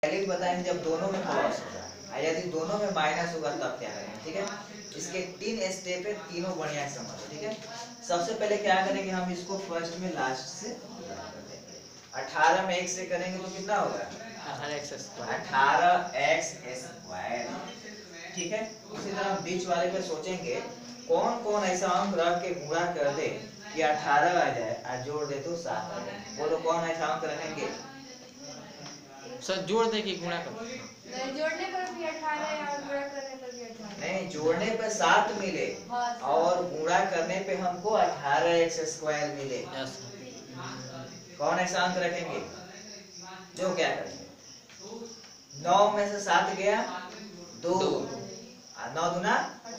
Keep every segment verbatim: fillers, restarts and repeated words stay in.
Valid बताएंगे जब दोनों में प्लस होगा, यदि दोनों में माइनस होगा तब क्या करेंगे। ठीक है, इसके तीन स्टेप है, तीनों बढ़िया समझ। ठीक है, सबसे पहले क्या करेंगे हम इसको फर्स्ट में लास्ट से अठारह में एक से करेंगे तो कितना होगा अठारह एक्स स्क्वायर। ठीक है, उसी तरह बीच वाले पे सोचेंगे कौन कौन ऐसा अंक रख के गुणा कर दे कि अठारह आ जाए और जोड़ दे तो सात आ जाए। बोलो कौन ऐसा अंक रखेंगे। सर जोड़ दे कि गुणा कर जोड़ने पर भी अठारह है और गुणा करने पर भी अठारह। नहीं, जोड़ने पर सात मिले और गुणा करने पे हमको अठारह एक्स स्क्वायर मिले। कौन ऐसा अंक रखेंगे जो क्या करेंगे, नौ में से सात गया दो, नौ दुना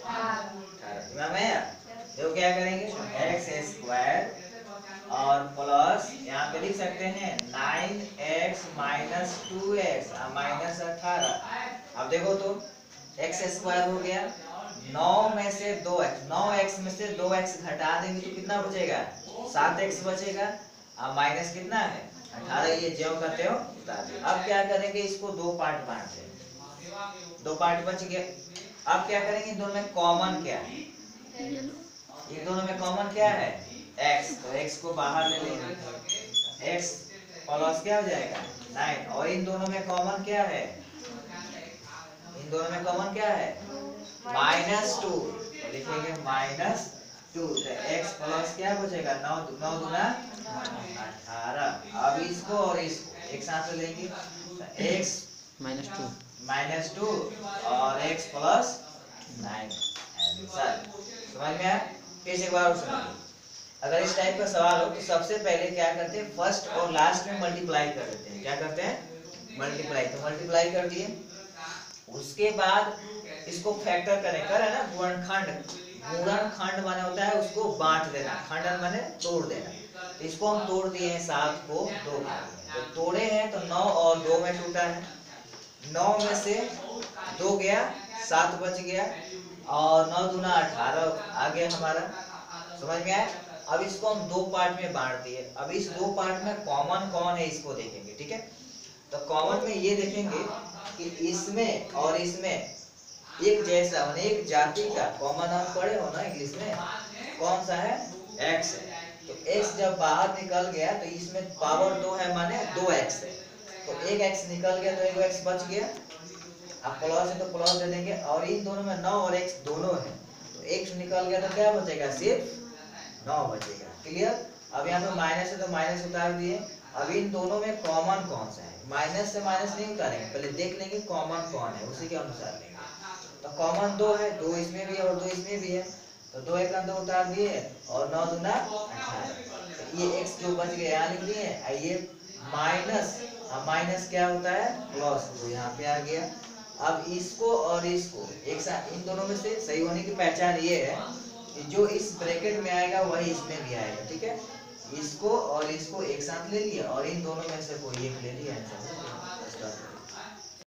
अठारह, तो क्या करेंगे एक्स स्क्वायर और प्लस यहाँ पे लिख सकते हैं nine x minus two x minus अठारह। अब देखो तो एक्स स्क्वायर हो गया, नौ में से दो एक्स, नौ एक्स में से दो एक्स घटा देंगे तो कितना बचेगा सात एक्स बचेगा, अब माइनस कितना है अठारह, ये ज्यों का त्यों उतार दे। अब क्या करेंगे, इसको दो पार्ट बांट देंगे, दो पार्ट बच गया। अब क्या करेंगे, इन दोनों में कॉमन क्या है, इन दोनों में कॉमन क्या है x, तो x को बाहर ले लेंगे, x प्लस क्या हो जाएगा नाइन, और इन दोनों में कॉमन क्या है, इन दोनों में कॉमन क्या है माइनस टू, तो लिखेंगे माइनस टू, तो x प्लस क्या बचेगा नौ, नौ दुना अठारह। अब इसको और इसको एक साथ ले लेंगे, तो x minus two minus two और x प्लस नाइन आंसर। समझ में आया। फिर एक बार सुनिए, अगर इस टाइप का सवाल हो तो सबसे पहले क्या करते हैं, फर्स्ट और लास्ट में मल्टीप्लाई कर देते हैं। क्या करते हैं मल्टीप्लाई, तो मल्टीप्लाई कर दिए, उसके बाद इसको फैक्टर करें, करे ना गुणनखंड, गुणनखंड माने होता है उसको बांट देना, खंडन माने तोड़ देना। तो इसको हम तोड़ दिए हैं सात को दो में, तो तोड़े हैं तो नौ और दो में टूटा है, नौ में से दो गया सात बच गया और नौ दुना अठारह आ गया हमारा। समझ में आया। अब इसको हम दो पार्ट में बांट दिए, अब इस दो पार्ट में कॉमन कौन है इसको देखेंगे। ठीक है, तो कॉमन में ये देखेंगे कि इसमें और इसमें एक जैसा माने एक जाति का कॉमन हम पढ़े हो ना इंग्लिश में, कौन सा है x है। तो x जब बाहर निकल गया तो इसमें पावर दो है माने दो x है, तो एक x निकल गया तो एक x बच गया, अब प्लस है तो प्लस दे देंगे, और इन दोनों में नौ और x दोनों है, तो x निकल गया तो क्या बचेगा सिर्फ नौ बचेगा। क्लियर। अब यहाँ पे माइनस है तो माइनस उतार दिए, अब इन दोनों में कॉमन कौन सा है, माइनस से माइनस नहीं उतारेंगे, पहले देख लेंगे कॉमन कौन है उसी के अनुसार लेंगे। तो कॉमन दो है, दो इसमें भी है और दो इसमें भी है, तो दो एक अंदर उतार दिए और नौ दुना अठारह, तो ये x जो बच गया यहाँ लिख दिए, ये माइनस, माइनस क्या होता है प्लस, तो यहाँ पे आ गया। अब इसको और इसको एक साथ, इन दोनों में से सही होने की पहचान ये है कि जो इस ब्रैकेट में आएगा वही इसमें भी आएगा। ठीक है, इसको और इसको एक साथ ले लिया और इन दोनों में से कोई एक ले लिया आंसर।